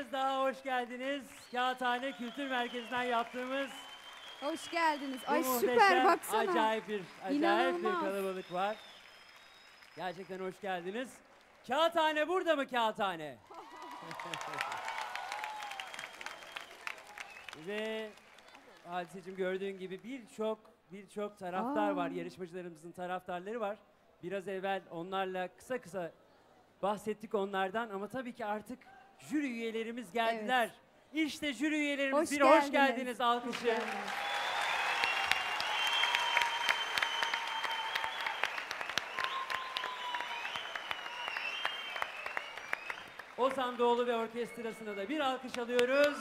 kez daha hoş geldiniz. Kağıthane Kültür Merkezi'nden yaptığımız Hoş geldiniz. bu Ay süper muhteşem, baksana. acayip bir İnanılmaz. kalabalık var. Gerçekten hoş geldiniz. Kağıthane burada mı Kağıthane? Ve Hadiseciğim gördüğün gibi birçok taraftar var. Yarışmacılarımızın taraftarları var. Biraz evvel onlarla kısa bahsettik onlardan ama tabii ki artık jüri üyelerimiz geldiler. İşte jüri üyelerimiz, hoş geldiniz alkışı. Ozan Doğulu ve orkestrasına da bir alkış alıyoruz.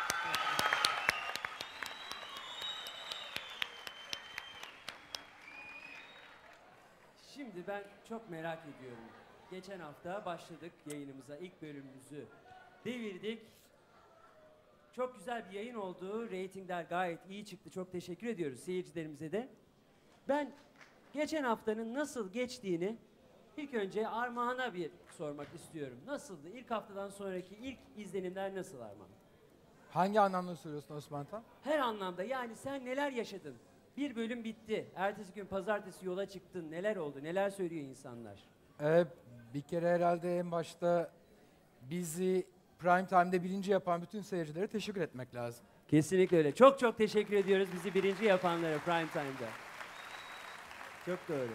Şimdi ben çok merak ediyorum. Geçen hafta başladık yayınımıza, ilk bölümümüzü devirdik. Çok güzel bir yayın oldu. Reytingler gayet iyi çıktı. Çok teşekkür ediyoruz seyircilerimize de. Ben geçen haftanın nasıl geçtiğini ilk önce Armağan'a bir sormak istiyorum. Nasıldı? İlk haftadan sonraki ilk izlenimler nasıl Armağan? Hangi anlamda soruyorsun Osman Tan? Her anlamda, yani sen neler yaşadın? Bir bölüm bitti. Ertesi gün pazartesi yola çıktın. Neler oldu? Neler söylüyor insanlar? Bir kere herhalde en başta bizi Prime Time'de birinci yapan bütün seyircilere teşekkür etmek lazım. Kesinlikle öyle. Çok teşekkür ediyoruz bizi birinci yapanlara Prime Time'da. Çok doğru.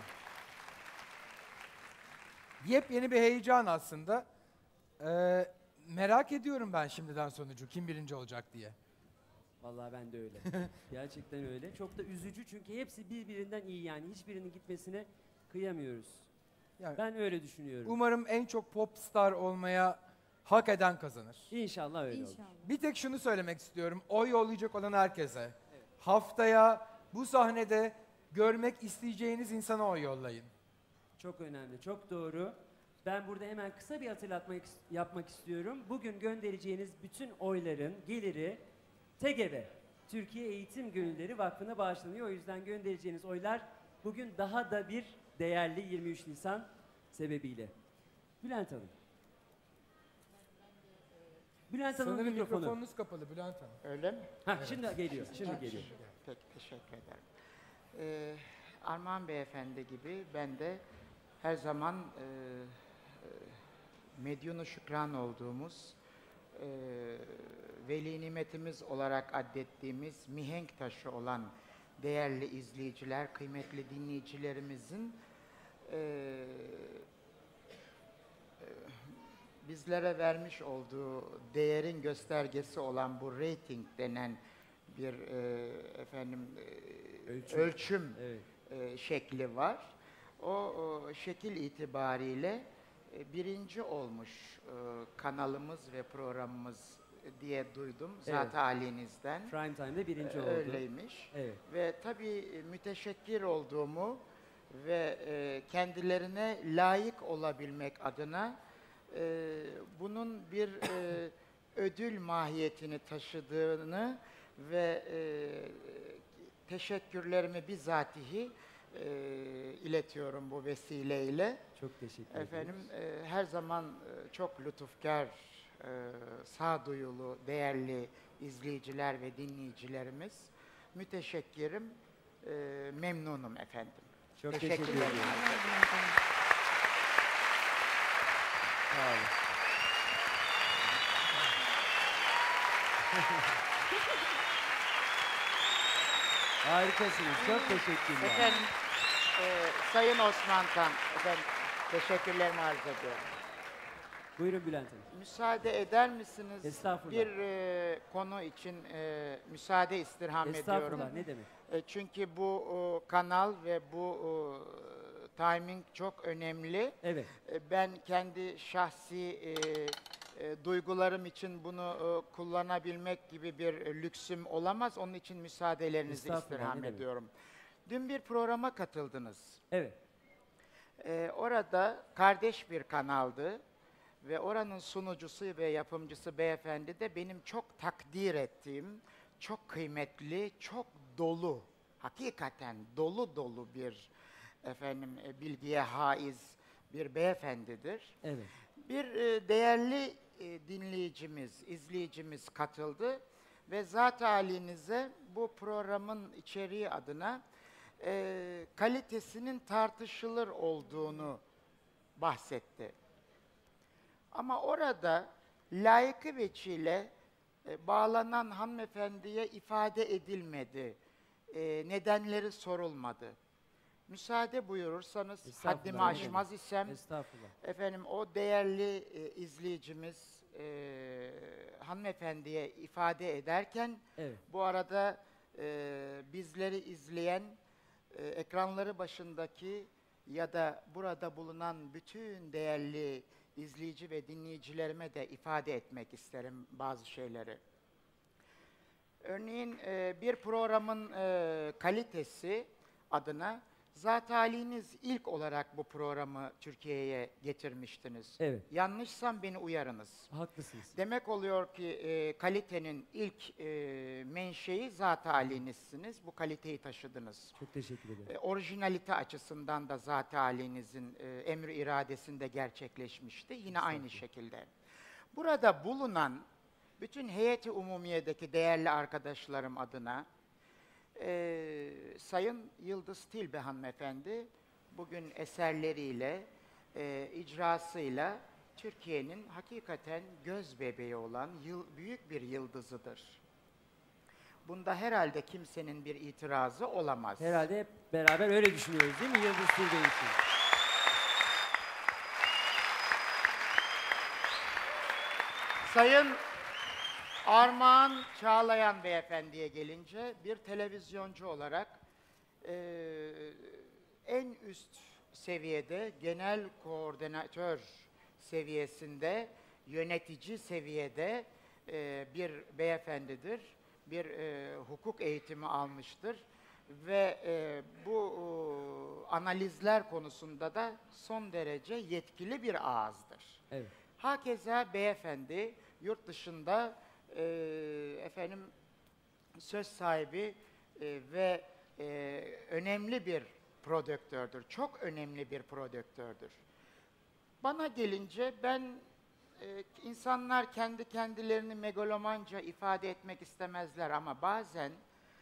Yepyeni bir heyecan aslında. Merak ediyorum ben şimdiden sonucu. Kim birinci olacak diye. Vallahi ben de öyle. Gerçekten öyle. Çok da üzücü çünkü hepsi birbirinden iyi yani. Hiçbirinin gitmesine kıyamıyoruz. Yani Ben öyle düşünüyorum. umarım en çok pop star olmaya hak eden kazanır. İnşallah öyle olur. İnşallah. Bir tek şunu söylemek istiyorum. Oy yollayacak olan herkese. Haftaya bu sahnede görmek isteyeceğiniz insana oy yollayın. Çok önemli, çok doğru. Ben burada hemen kısa bir hatırlatma yapmak istiyorum. Bugün göndereceğiniz bütün oyların geliri TGV, Türkiye Eğitim Gönülleri Vakfı'na bağışlanıyor. O yüzden göndereceğiniz oylar bugün daha da bir değerli 23 Nisan sebebiyle. Bülent Hanım. Bülent Hanım'ın Sanırım mikrofonu. mikrofonunuz kapalı Bülent Hanım. Öyle mi? Şimdi geliyor, şimdi geliyor. Peki, teşekkür ederim. Armağan Beyefendi gibi ben de her zaman medyunu şükran olduğumuz, veli nimetimiz olarak addettiğimiz mihenk taşı olan değerli izleyiciler, kıymetli dinleyicilerimizin bizlere vermiş olduğu değerin göstergesi olan bu rating denen bir ölçüm Evet. şekli var. O şekil itibariyle birinci olmuş kanalımız ve programımız diye duydum zat halinizden. Prime Time'de birinci oldu. Öyleymiş. Evet. Ve tabii müteşekkir olduğumu ve kendilerine layık olabilmek adına bunun bir ödül mahiyetini taşıdığını ve teşekkürlerimi bizatihi iletiyorum bu vesileyle. Çok teşekkür ederim. Efendim her zaman çok lütufkar, sağduyulu, değerli izleyiciler ve dinleyicilerimiz. Müteşekkirim, memnunum efendim. Çok teşekkür ederim. ederim. Sağ olun. Harikasınız. Çok teşekkürler. Efendim, Sayın Osman Tan, efendim, teşekkürlerimi arz ediyorum. Buyurun Bülent Hanım. Müsaade eder misiniz? Estağfurullah. Bir konu için müsaade istirham ediyorum. Estağfurullah. Ne demek? Çünkü bu kanal ve bu timing çok önemli. Evet. Ben kendi şahsi duygularım için bunu kullanabilmek gibi bir lüksüm olamaz. Onun için müsaadelerinizi Estağfurullah, istirham ne demek. ediyorum. Dün bir programa katıldınız. Evet. Orada kardeş bir kanaldı ve oranın sunucusu ve yapımcısı beyefendi de benim çok takdir ettiğim, çok kıymetli, çok dolu, hakikaten dolu dolu bir bilgiye haiz bir beyefendidir. Evet. Bir değerli dinleyicimiz, izleyicimiz katıldı ve zat halinize bu programın içeriği adına kalitesinin tartışılır olduğunu bahsetti. Ama orada layıkı veçile bağlanan hanımefendiye ifade edilmedi. Nedenleri sorulmadı. Müsaade buyurursanız Estağfurullah, haddimi ne aşmaz demek. isem Estağfurullah. efendim o değerli izleyicimiz hanımefendiye ifade ederken Evet. bu arada bizleri izleyen ekranları başındaki ya da burada bulunan bütün değerli izleyici ve dinleyicilerime de ifade etmek isterim bazı şeyleri. Örneğin bir programın kalitesi adına zat haliniz ilk olarak bu programı Türkiye'ye getirmiştiniz. Evet. Yanlışsam beni uyarınız. Haklısınız. Demek oluyor ki kalitenin ilk menşei zat halinizsiniz. Bu kaliteyi taşıdınız. Çok teşekkür ederim. Orijinalite açısından da zat halinizin emri iradesinde gerçekleşmişti. Yine aynı şekilde. Burada bulunan bütün heyeti umumiyedeki değerli arkadaşlarım adına Sayın Yıldız Tilbe hanımefendi bugün eserleriyle, icrasıyla Türkiye'nin hakikaten göz bebeği olan büyük bir yıldızıdır. Bunda herhalde kimsenin bir itirazı olamaz. Herhalde hep beraber öyle düşünüyoruz değil mi Yıldız Tilbe için? Sayın Armağan Çağlayan beyefendiye gelince bir televizyoncu olarak en üst seviyede genel koordinatör seviyesinde yönetici seviyede bir beyefendidir. Bir hukuk eğitimi almıştır ve bu analizler konusunda da son derece yetkili bir ağızdır. Evet. Hakeza beyefendi yurt dışında efendim söz sahibi ve önemli bir prodüktördür. Çok önemli bir prodüktördür. Bana gelince ben insanlar kendi kendilerini megalomanca ifade etmek istemezler ama bazen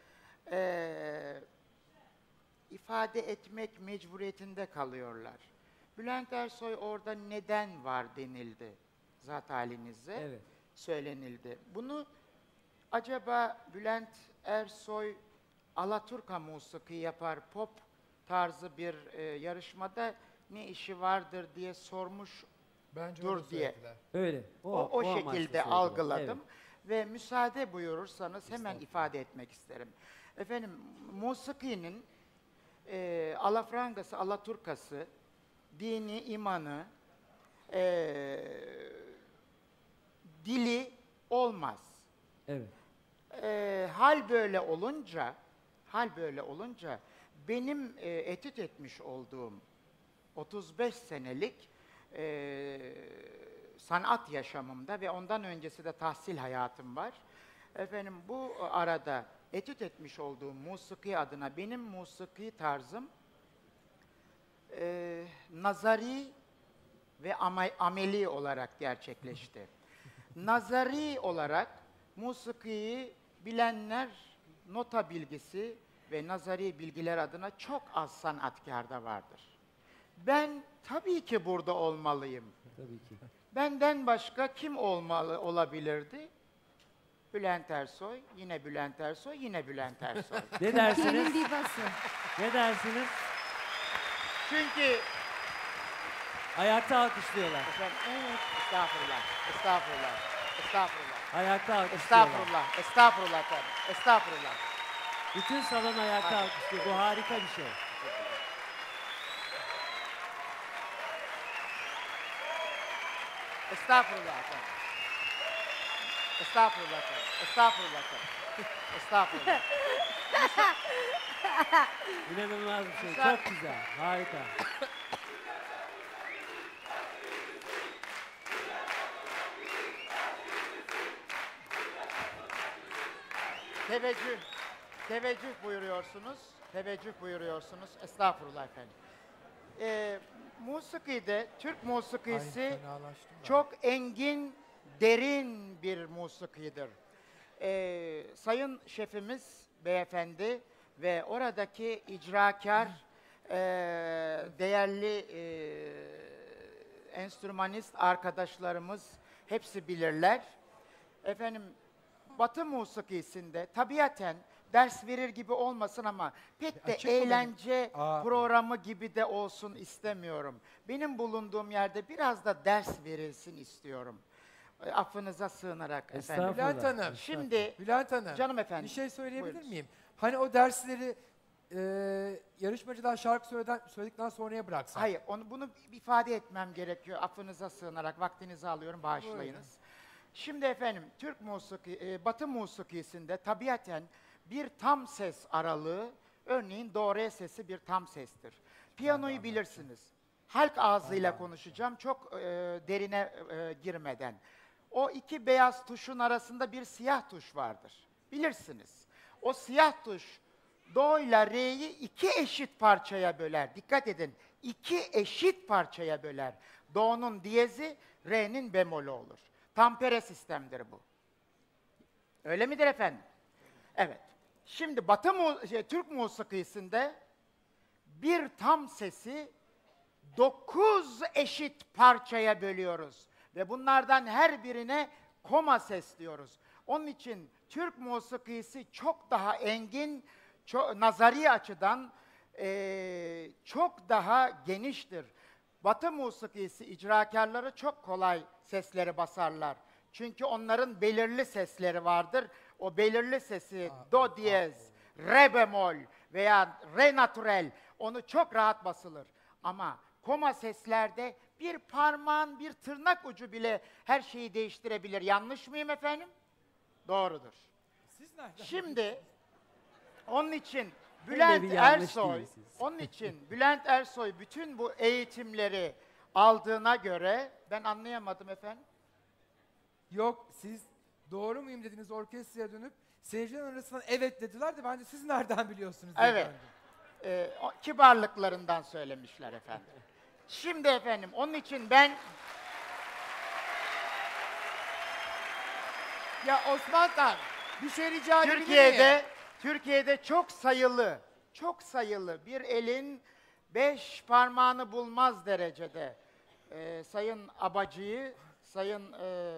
ifade etmek mecburiyetinde kalıyorlar. Bülent Ersoy orada neden var denildi zat halinize. Evet. Söylenildi. Bunu acaba Bülent Ersoy Alaturka musiki yapar, pop tarzı bir yarışmada ne işi vardır diye sormuş Bence Dur öyle diye. söylediler. Öyle. o amaçla şekilde söylediler. algıladım Evet. ve müsaade buyurursanız hemen ifade etmek isterim. Efendim musikinin alafrangası, alaturkası, dini, imanı, dili olmaz. Evet. Hal böyle olunca benim etüt etmiş olduğum 35 senelik sanat yaşamımda ve ondan öncesi de tahsil hayatım var. Efendim bu arada etüt etmiş olduğum musiki adına benim musiki tarzım nazari ve ameli olarak gerçekleşti. Nazari olarak musikiyi bilenler nota bilgisi ve nazari bilgiler adına çok az sanatkarda vardır. Ben tabii ki burada olmalıyım. Tabii ki. Benden başka kim olabilirdi? Bülent Ersoy, yine Bülent Ersoy, yine Bülent Ersoy. Ne dersiniz? Türkiye'nin divası. Ne dersiniz? Çünkü Ayakta alkışlıyorlar. efendim, evet, estağfurullah, estağfurullah, estağfurullah, Ayakta alkışlıyorlar. estağfurullah, estağfurullah efendim, estağfurullah. Bütün salon ayakta Hadi. alkışlıyor. Bu harika bir şey. Estağfurullah efendim. Estağfurullah efendim. Estağfurullah efendim. Estağfurullah. İnanılmaz bir şey. Güzel. Çok güzel. Harika. Teveccüh. Teveccüh buyuruyorsunuz. Teveccüh buyuruyorsunuz. Estağfurullah efendim. Musikide, Türk musikisi Ay, fenalaştım ben. çok engin derin bir musikidir. Sayın şefimiz beyefendi ve oradaki icrakar değerli enstrümanist arkadaşlarımız hepsi bilirler. Efendim, Batı musikisinde tabiaten ders verir gibi olmasın ama pek de Açık olayım. eğlence programı gibi de olsun istemiyorum. Benim bulunduğum yerde biraz da ders verilsin istiyorum. Affınıza sığınarak efendim. Estağfurullah. Bülent Hanım. Şimdi Bülent Hanım. canım efendim. Bir şey söyleyebilir Buyurun. miyim? Hani o dersleri yarışmacılar şarkı söyledikten sonraya bıraksak. Hayır, bunu ifade etmem gerekiyor. Affınıza sığınarak vaktinizi alıyorum, bağışlayınız. Şimdi efendim, Batı musikisinde tabiaten bir tam ses aralığı, örneğin do re sesi bir tam sestir. Piyanoyu bilirsiniz. Halk ağzıyla konuşacağım, çok derine girmeden. O iki beyaz tuşun arasında bir siyah tuş vardır. Bilirsiniz. O siyah tuş do ile re'yi iki eşit parçaya böler. Dikkat edin. İki eşit parçaya böler. Do'nun diyezi, re'nin bemolü olur. Tampere sistemdir bu. Öyle midir efendim? Evet. Şimdi Türk musikisinde bir tam sesi 9 eşit parçaya bölüyoruz. Ve bunlardan her birine koma ses diyoruz. Onun için Türk musikisi çok daha engin, nazari açıdan çok daha geniştir. Batı musikisi icrakarları çok kolay sesleri basarlar. Çünkü onların belirli sesleri vardır. O belirli sesi do diyez, re bemol veya re natürel onu çok rahat basılır. Ama koma seslerde bir parmağın, bir tırnak ucu bile her şeyi değiştirebilir. Yanlış mıyım efendim? Doğrudur. Siz nereden? Şimdi onun için Öyle bir yanlış değilsiniz. onun için Bülent Ersoy bütün bu eğitimleri aldığına göre ben anlayamadım efendim. Yok, siz doğru muyum dediniz, orkestraya dönüp seyircilerin arasından evet dediler de ben de siz nereden biliyorsunuz diye Evet. döndüm. O kibarlıklarından söylemişler efendim. Şimdi efendim onun için ben Ya Osman Tan, bir şey rica edebilir miyim? Türkiye'de çok sayılı bir elin 5 parmağını bulmaz derecede Sayın Abacı'yı, Sayın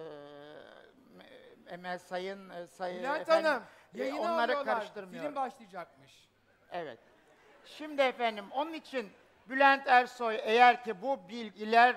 Sayın Bülent efendim, Hanım, yayını onları alıyorlar. karıştırmıyorum. Film başlayacakmış. Evet. Şimdi efendim onun için Bülent Ersoy eğer ki bu bilgilerle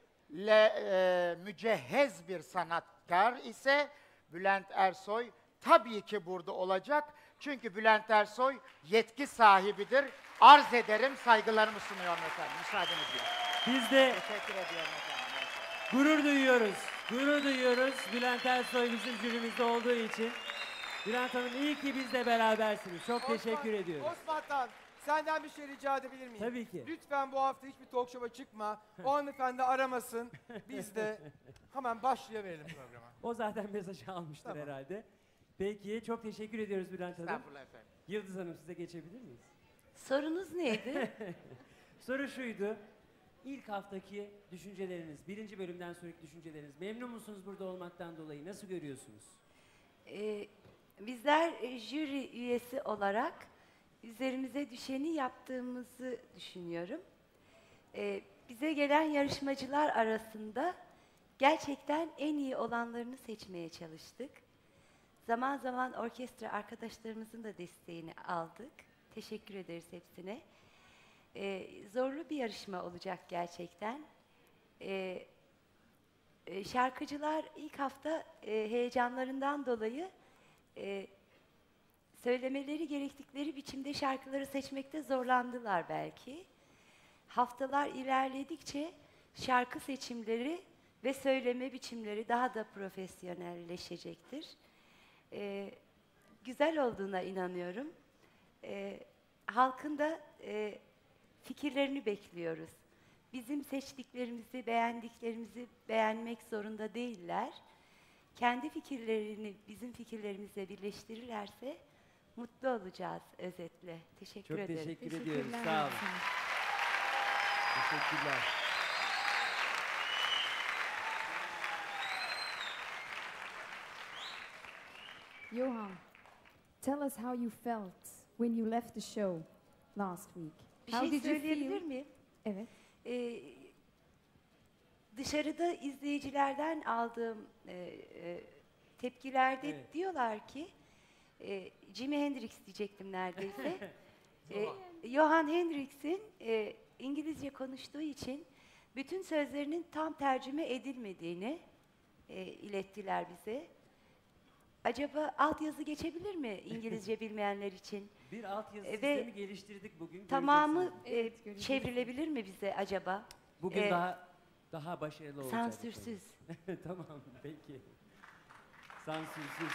mücehhez bir sanatkar ise Bülent Ersoy tabii ki burada olacak. Çünkü Bülent Ersoy yetki sahibidir. Arz ederim, saygılarımı sunuyorum efendim. Müsaadenizle. Biz de Teşekkür ediyorum efendim. gurur duyuyoruz. Gurur duyuyoruz Bülent Ersoy bizim jürimizde olduğu için. Bülent Hanım iyi ki bizle berabersiniz. Çok teşekkür ediyoruz. Osman Tan, senden bir şey rica edebilir miyim? Tabii ki. Lütfen bu hafta hiçbir talk show'a çıkma. O hanımefendi aramasın. Biz de hemen başlayıverelim programa. O zaten mesajı almıştır Tamam. herhalde. Peki çok teşekkür ediyoruz Bülent Hanım. Estağfurullah efendim. Yıldız Hanım size geçebilir miyiz? Sorunuz neydi? Soru şuydu. İlk haftaki düşünceleriniz, birinci bölümden sonraki düşünceleriniz. Memnun musunuz burada olmaktan dolayı? Nasıl görüyorsunuz? Bizler jüri üyesi olarak üzerimize düşeni yaptığımızı düşünüyorum. Bize gelen yarışmacılar arasında gerçekten en iyi olanlarını seçmeye çalıştık. Zaman zaman orkestra arkadaşlarımızın da desteğini aldık. Teşekkür ederiz hepsine. Zorlu bir yarışma olacak gerçekten. Şarkıcılar ilk hafta heyecanlarından dolayı söylemeleri gerektikleri biçimde şarkıları seçmekte zorlandılar belki. Haftalar ilerledikçe şarkı seçimleri ve söyleme biçimleri daha da profesyonelleşecektir. Güzel olduğuna inanıyorum. Halkın da fikirlerini bekliyoruz. Bizim seçtiklerimizi, beğendiklerimizi beğenmek zorunda değiller. Kendi fikirlerini bizim fikirlerimizle birleştirirlerse mutlu olacağız özetle. Teşekkür Çok ederim. teşekkür ediyoruz. Sağ olun. Teşekkürler. Johan, tell us how you felt when you left the show last week. Bir How şey did you söyleyebilir feel? miyim? Evet. Dışarıda izleyicilerden aldığım tepkilerde Evet. diyorlar ki Jimi Hendrix diyecektim neredeyse. Johan Hendrix'in İngilizce konuştuğu için bütün sözlerinin tam tercüme edilmediğini ilettiler bize. Acaba altyazı geçebilir mi İngilizce bilmeyenler için? Bir altyazı Ve sistemi geliştirdik bugün. Tamamı göreceksiniz. Evet, göreceğiz. çevrilebilir mi bize acaba? Bugün e, daha başarılı olacak. Sansürsüz. Tamam peki. Sansürsüz.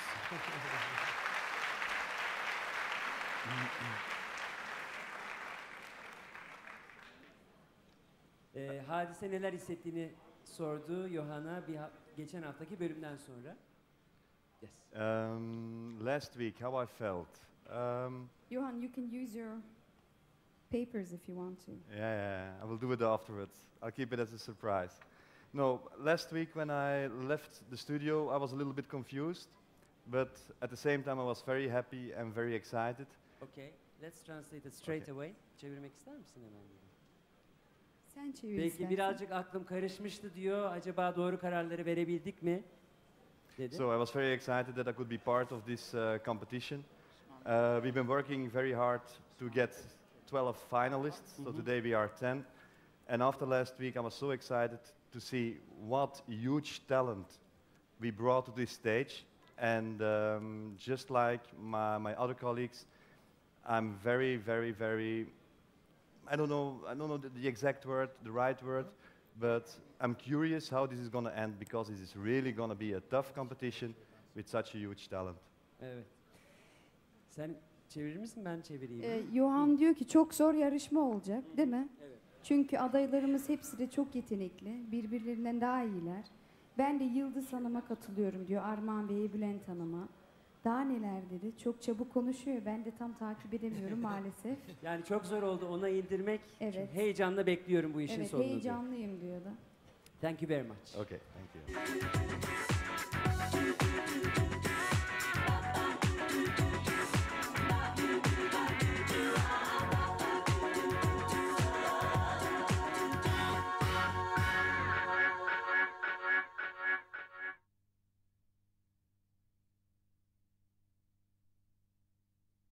Hadise neler hissettiğini sordu Johan'a geçen haftaki bölümden sonra. Yes. Last week, how I felt. Johan, you can use your papers if you want to. Yeah, I will do it afterwards. I'll keep it as a surprise. No, last week when I left the studio, I was a little bit confused, but at the same time, I was very happy and very excited. Okay. Let's translate it straight Okay. away. Çevirmek ister misin hemen? Sen çevir Belki istersen. birazcık aklım karışmıştı diyor. Acaba doğru kararları verebildik mi? Dedi. So I was very excited that I could be part of this competition. We've been working very hard to get 12 finalists, so today we are 10. And after last week, I was so excited to see what huge talent we brought to this stage. And just like my other colleagues, I'm very, very, very, I don't know the exact word, the right word, but I'm curious how this is going to end because this is really going to be a tough competition with such a huge talent. Evet. Sen çevirir misin, ben çevireyim? Johan diyor ki çok zor yarışma olacak, değil mi? Evet. Çünkü adaylarımız hepsi de çok yetenekli, birbirlerinden daha iyiler. Ben de Yıldız Hanım'a katılıyorum diyor, Armağan Bey'e, Bülent Hanım'a. Daha neler dedi, çok çabuk konuşuyor, ben de tam takip edemiyorum maalesef. Yani çok zor oldu ona indirmek. Evet. Çünkü heyecanla bekliyorum bu işin Evet, sonunu. diyor. heyecanlıyım diyor da. Thank you very much. Okay, thank you.